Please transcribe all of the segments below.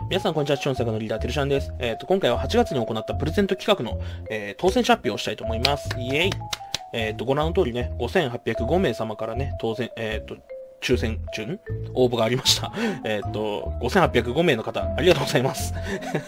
皆さんこんにちは、シオンサガのリーダー、てるしゃんです。今回は8月に行ったプレゼント企画の、当選者発表をしたいと思います。イエイ。ご覧の通りね、5805名様からね、当選、抽選中応募がありました。5805名の方、ありがとうございます。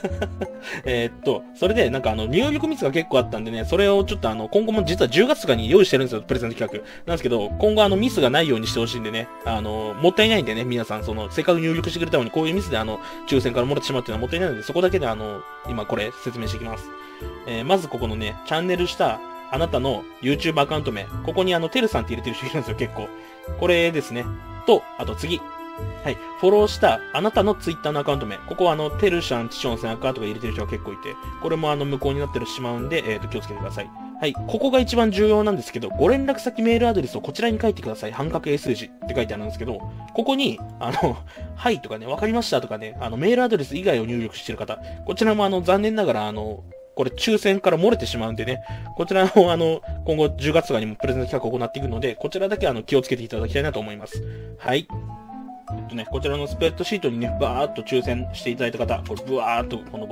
それで、なんか入力ミスが結構あったんでね、それをちょっと今後も実は10月とかに用意してるんですよ、プレゼント企画。なんですけど、今後ミスがないようにしてほしいんでね、もったいないんでね、皆さん、せっかく入力してくれたのに、こういうミスで抽選から漏れてしまうっていうのはもったいないので、そこだけで今これ説明していきます。まずここのね、チャンネル下、あなたの YouTube アカウント名、ここにてるさんって入れてる人いるんですよ、結構。これですね。と、あと次。はい。フォローしたあなたの Twitter のアカウント名。ここはてるしゃん、ちしょんさんアカウントが入れてる人が結構いて、これも無効になってしまうんで、気をつけてください。はい。ここが一番重要なんですけど、ご連絡先メールアドレスをこちらに書いてください。半角英数字って書いてあるんですけど、ここに、はいとかね、わかりましたとかね、メールアドレス以外を入力してる方、こちらも残念ながらこれ抽選から漏れてしまうんでね、こちらも今後10月とかにもプレゼント企画を行っていくので、こちらだけ気をつけていただきたいなと思います。はい。こちらのスプレッドシートにね、バーっと抽選していただいた方、これブワーっとこの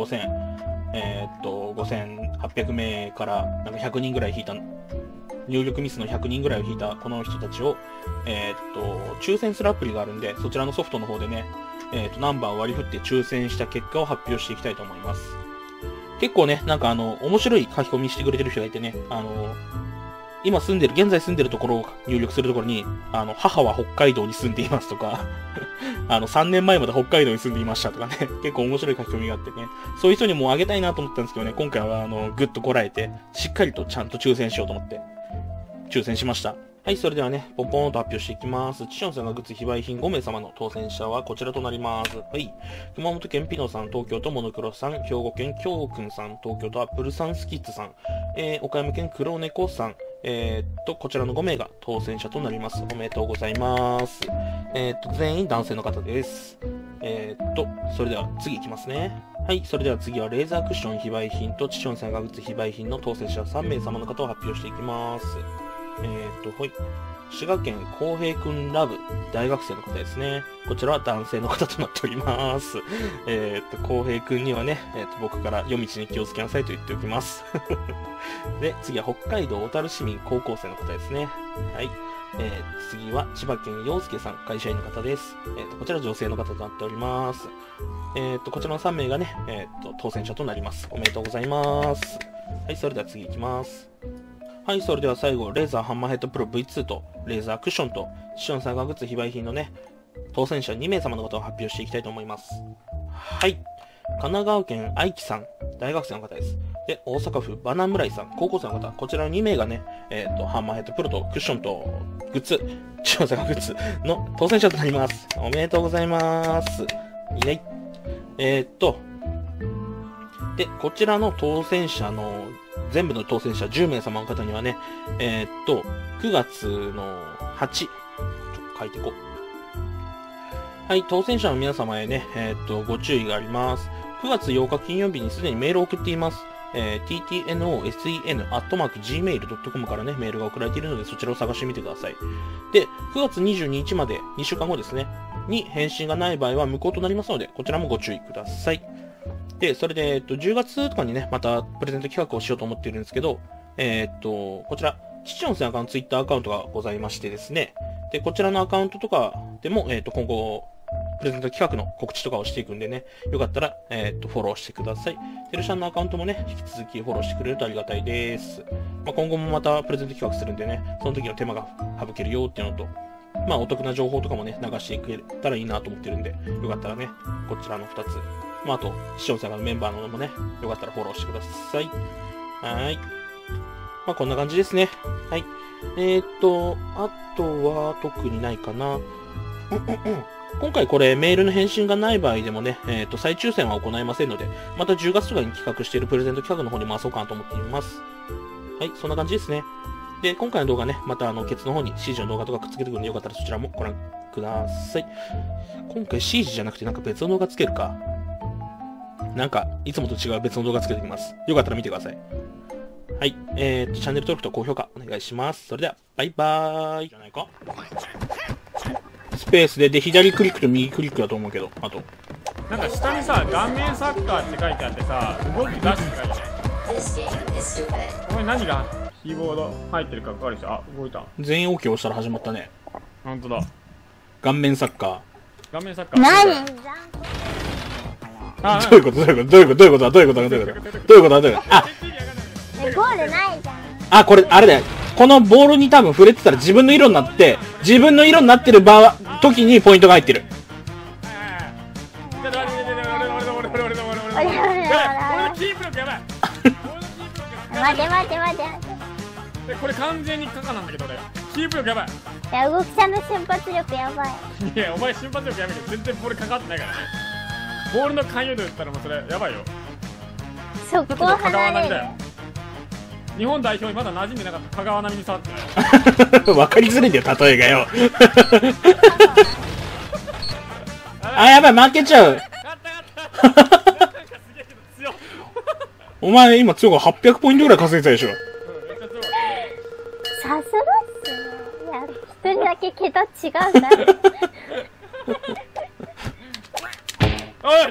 5800名からなんか100人ぐらい引いた、入力ミスの100人ぐらいを引いたこの人たちを、抽選するアプリがあるんで、そちらのソフトの方でね、ナンバーを割り振って抽選した結果を発表していきたいと思います。結構ね、なんか面白い書き込みしてくれてる人がいてね、現在住んでるところを入力するところに、母は北海道に住んでいますとか、3年前まで北海道に住んでいましたとかね、結構面白い書き込みがあってね、そういう人にもあげたいなと思ったんですけどね、今回はぐっとこらえて、しっかりとちゃんと抽選しようと思って、抽選しました。はい、それではね、ポンポーンと発表していきます。チションさんがグッズ非売品5名様の当選者はこちらとなります。はい。熊本県ピノさん、東京都モノクロさん、兵庫県京くんさん、東京都アップルさんスキッズさん、岡山県黒猫さん、こちらの5名が当選者となります。おめでとうございます。全員男性の方です。それでは次いきますね。はい、それでは次はレーザークッション非売品とチションさんがグッズ非売品の当選者3名様の方を発表していきます。はい。滋賀県浩平くんラブ大学生の方ですね。こちらは男性の方となっております。浩平くんにはね、僕から夜道に気をつけなさいと言っておきます。で、次は北海道小樽市民高校生の方ですね。はい。次は千葉県陽介さん、会社員の方です。こちら女性の方となっております。こちらの3名がね、当選者となります。おめでとうございます。はい、それでは次行きます。はい、それでは最後、レーザーハンマーヘッドプロ V2 と、レーザークッションと、シオンサーガーグッズ非売品のね、当選者2名様の方を発表していきたいと思います。はい。神奈川県愛知さん、大学生の方です。で、大阪府バナムライさん、高校生の方、こちらの2名がね、ハンマーヘッドプロとクッションとグッズ、シオンサーガーグッズの当選者となります。おめでとうございます。イェイ。で、こちらの当選者の全部の当選者10名様の方にはね、9月の8、書いていこう。はい、当選者の皆様へね、ご注意があります。9月8日金曜日にすでにメールを送っています。ttnosen@gmail.com からね、メールが送られているので、そちらを探してみてください。で、9月22日まで、2週間後ですね、に返信がない場合は無効となりますので、こちらもご注意ください。で、それで、10月とかにね、またプレゼント企画をしようと思っているんですけど、こちら、チチョンさんのツイッターアカウントがございましてですね、で、こちらのアカウントとかでも、今後、プレゼント企画の告知とかをしていくんでね、よかったら、フォローしてください。てるしゃんのアカウントもね、引き続きフォローしてくれるとありがたいです。まあ、今後もまたプレゼント企画するんでね、その時の手間が省けるよっていうのと、まあ、お得な情報とかもね、流していけたらいいなと思ってるんで、よかったらね、こちらの2つ。まあ、あと、視聴者のメンバーのもね、よかったらフォローしてください。はい。まあ、こんな感じですね。はい。あとは特にないかな。今回これメールの返信がない場合でもね、再抽選は行いませんので、また10月とかに企画しているプレゼント企画の方に回そうかなと思っています。はい、そんな感じですね。で、今回の動画ね、またケツの方に CG の動画とかくっつけてくるんで、よかったらそちらもご覧ください。今回 CG じゃなくてなんか別の動画つけるか。なんか、いつもと違う別の動画つけてきます。よかったら見てください。はい。チャンネル登録と高評価お願いします。それでは、バイバーイ。じゃないかスペースで、左クリックと右クリックだと思うけど、あと。 なんか下にさ顔面サッカーって書いてあってさ動き出して書いてある。ここに何がキーボード入ってるか分かるでしょ。あ、動いた。 全員 OK 押したら始まったね。 ほんとだ。 顔面サッカ顔面サッカー。 何ー。どういうことどういうことどういうことどういうことどういうことどういうことどういうことどういうこと。あ、 ゴールないじゃん。 あ、これ、あれだよ。このボールに多分触れてたら自分の色になって、自分の色になってる時にポイントが入ってる。 待て待て待て。 これ完全にカカなんだけど俺。キープ力やばい。 いや、動きさんの瞬発力やばい。 いや、お前瞬発力やばいけど全然ボールかかってないからね。ボールの関与度言ったらもうそれやばいよ。 そこ離れる。 日本代表にまだ馴染んでなかった香川並みに触ってない。 わかりづらいんだよ、例えがよ。あ、やばい、負けちゃう。お前今強が800ポイントぐらい稼いでたでしょ。 さすがっすね。いや、一人だけ桁違うんだ。 おい、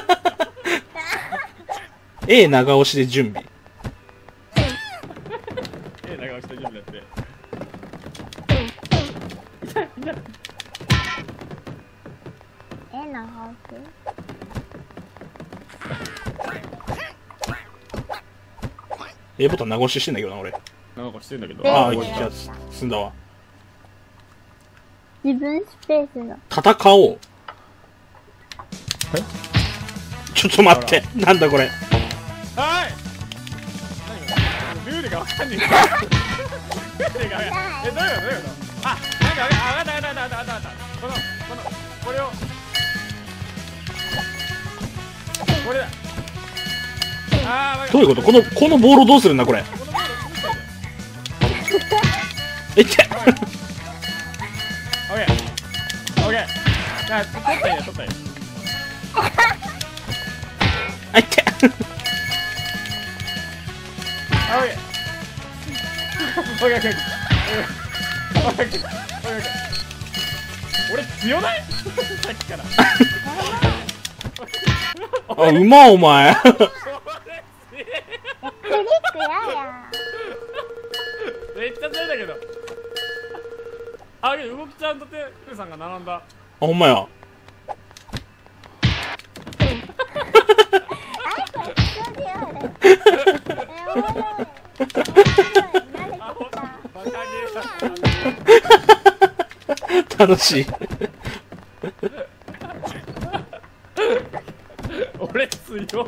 A 長押しで準備。 長押しで準備やって。 長押し。 A ボタン長押ししてんだけどな、俺。 なんかしてんだけど。 ああ、いや、済んだわ。 自分スペースの。 戦おう。ちょっと待って。なんだこれ。 はい。ルールがわかんねえ。ルールが。どういうことどういうこと。あ、なんかあがった。これを。これだ。 どういうことこのボールをどうするんだこれ。えっちゃ。 オッケー。オッケー。じゃあ取ったよ取ったよ。 あいって。 オッケー。オッケー。俺強ない？さっきから。 あ、うまお前。 クリックやや。 めっちゃ強いんだけど。あ、けど動きちゃんとてふうさんが並んだ。 あ、ほんまや。楽しい。 俺強っ。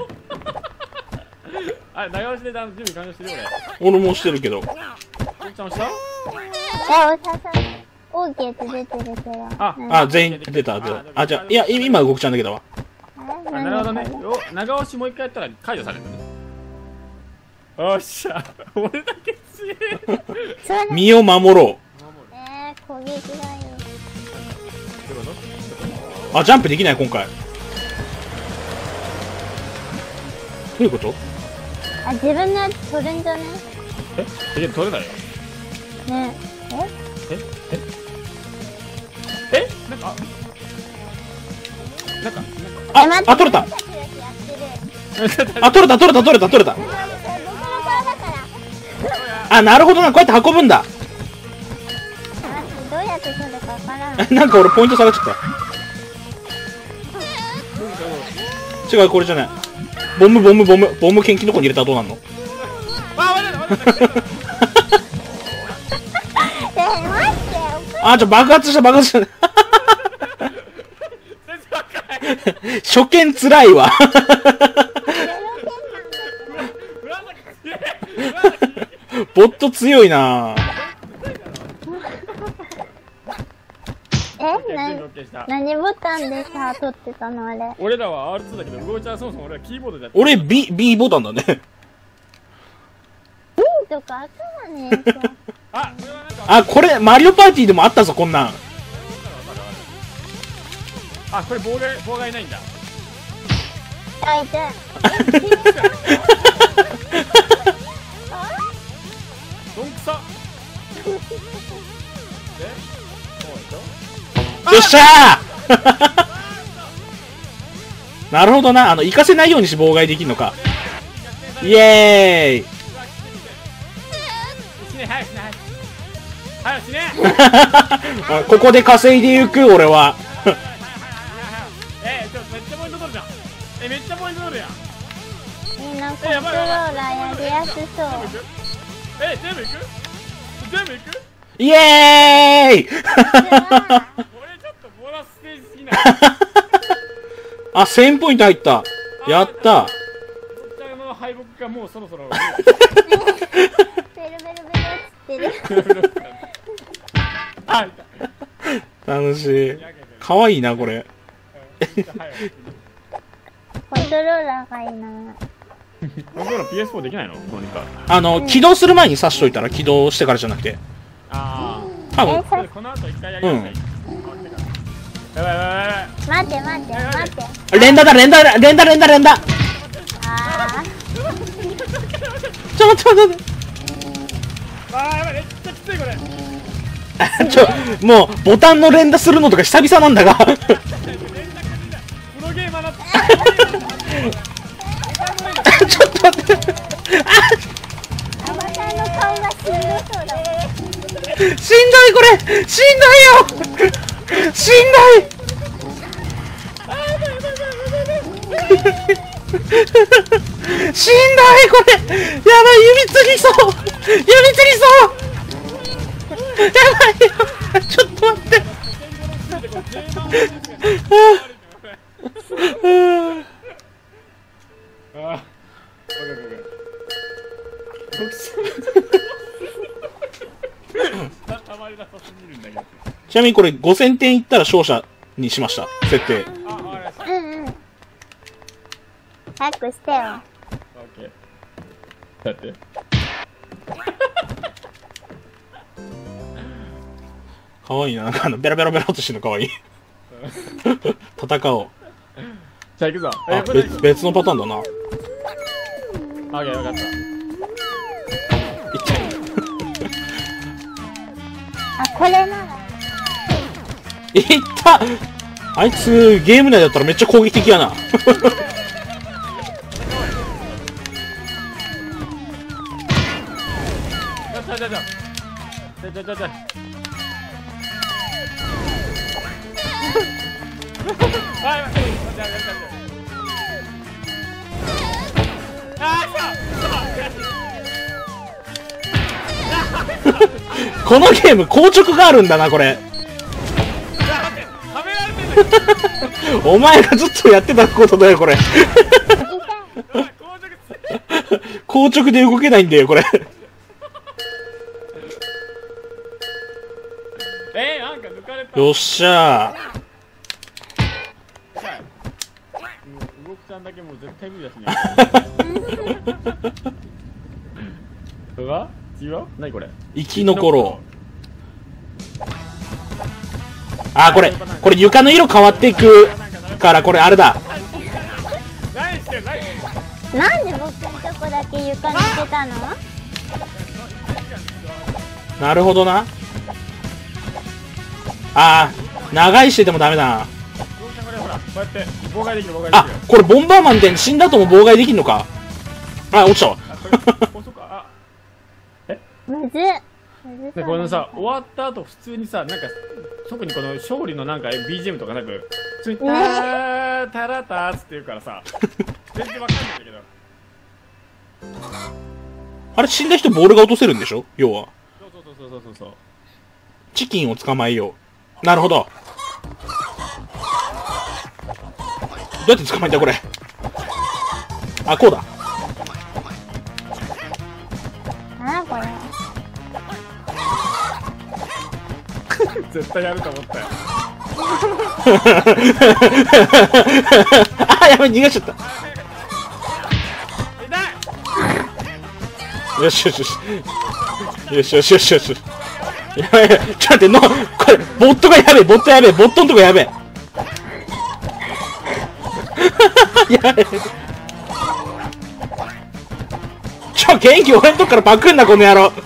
あれ長押しで準備完了してるよ俺もしてるけど。 俺。ちゃん押した？ おささん、オーケーって出てるけど。 あ、全員出た。あ、じゃあ、いや、今動くちゃんだけどわ。 なるほどね。長押しもう一回やったら解除されるね。よっしゃ。俺だけ強い。 身を守ろ攻撃だよ。 う。あ、ジャンプできない今回。どういうこと？ あ、自分のやつ取るんじゃね？ 取れないよ。 ねあ、取れた。あ、取れた。あ、なるほどな、こうやって運ぶんだ。 どうやって取るかわからない。 なんか俺ポイント下がっちゃった。違う、これじゃない。ボム研究のとこに入れたらどうなんの？あ、爆発した。初見つらいわ。ボット強いな。 何ボタンでさ、取ってたのあれ。 俺らは R2 だけど、動いちゃうそもそも俺はキーボードでやって。 俺 B ボタンだね。 とか頭ねえさ。 あ、これマリオパーティーでもあったぞこんなん。 あ、これ妨害ないんだ。 あ、痛い。 どんくさ。 よっしゃー。 なるほどな。行かせないようにして妨害できるのか。イエーイ。 死ね、早く死ね、早く死ね。 ここで稼いでいく、俺は。 めっちゃポイント取るじゃん。めっちゃポイント取るやん。 みんなコントローラーやりやすそう。 全部いく？全部いく？ イエーイ。 俺ちょっとボーナスステージすぎない？ あ、1000ポイント入った。やった。 こちらの敗北がもうそろそろ。 ベルベルベルってる。 あ、いた。 楽しい。かわいいな、これ。 コントローラーがいいな。 コントローラー PS4 できないの？どうにか。 起動する前に刺しといたら、起動してからじゃなくて。 ああ。 多分。 この後一回やりますね。やばいやばいやばい。 待って待って待って。 連打だ、連打。 あちょ、待って。 あー、やばい、めっちゃきついこれ。 もう、ボタンの連打するのとか久々なんだが。 プロゲーマーなって。 ちょっと待って。 アバターの顔がしんどそうだもん。 しんどいこれ。しんどいよ。しんどい。しんどいこれ。やばい、指つりそう。やばいよ。ちょっと待って。ちなみにこれ5000点いったら勝者にしました。設定。 うんうん。早くしてよ。 だってかわいいな。なんかベラベラっとしてるのかわいい。戦おう。 じゃあ行くぞ。 あ、別のパターンだな。 あ、分かった。 あ、これなら。 いった。あいつゲーム内だったらめっちゃ攻撃的やな。 じゃこのゲーム硬直があるんだなこれ。お前がずっとやってたことだよこれ。硬直で動けないんだよこれ。 なんか抜かれた。 よっしゃー。動くさんだけもう絶対無理だしね。うわ？違う？何これ？ 生き残ろう。あ、これ床の色変わっていくからこれあれだ。 何してんの？ なんで僕のとこだけ床にしてたの？ なるほどな。あー、長いしててもダメだな。あ、これボンバーマンで死んだ後も妨害できんのか。あ、落ちたわ。 むずっ。 でこのさ、終わった後普通にさ、なんか特にこの勝利のなんか BGM とかなく普通にタータラターつって言うからさ、全然わかんないんだけど。 あれ死んだ人ボールが落とせるんでしょ、要は。 そうチキンを捕まえよう。なるほど。どうやって捕まえたこれ。あ、こうだ。 なんだこれ。 絶対やると思ったよ。 あ、やばい、逃がしちゃった。よしよしよし。よしよしよしよし。やばい、ちょっと待っての、これ、ボットがやべえ、ボットやべえ、ボットのとこやべえ。やべえ。元気俺んとこからパクんな、この野郎。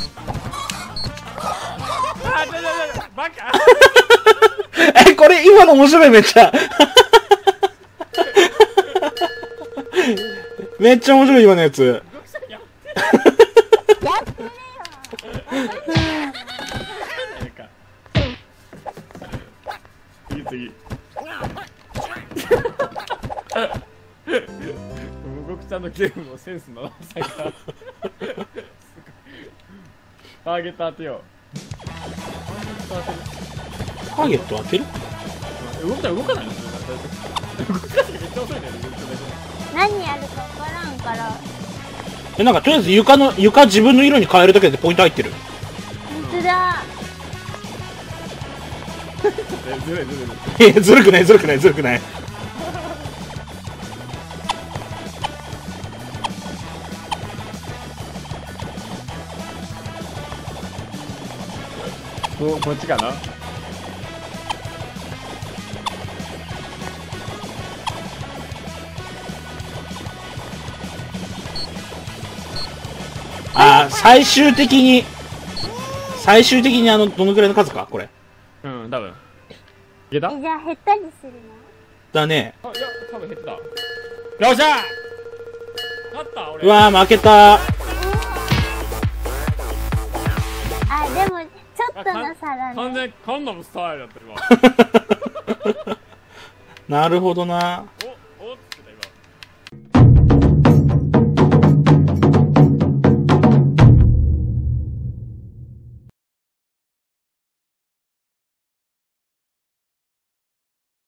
これ今の面白い、めっちゃ。めっちゃ面白い、今のやつ。 やってるよ。 次次。動くちゃんのゲームのセンスの差がターゲット当てよう。 ターゲット当てる？ 動かないの？動かないめっちゃ遅いんだよね。 何やるか分からんから。 なんかとりあえず床自分の色に変えるだけでポイント入ってる。 本当だ。 ずるい。 ずるくないずるくないずるくない。 こっちかな。 最終的にどのくらいの数かこれ。 うん、多分。いけた？ じゃあ減ったりするの？ だね。 あ、いや、多分減ってた。よっしゃー！勝った俺。 うわー、負けた。 あ、でもちょっとの差だね。 完全カンナムスタイルだった今。 なるほどな。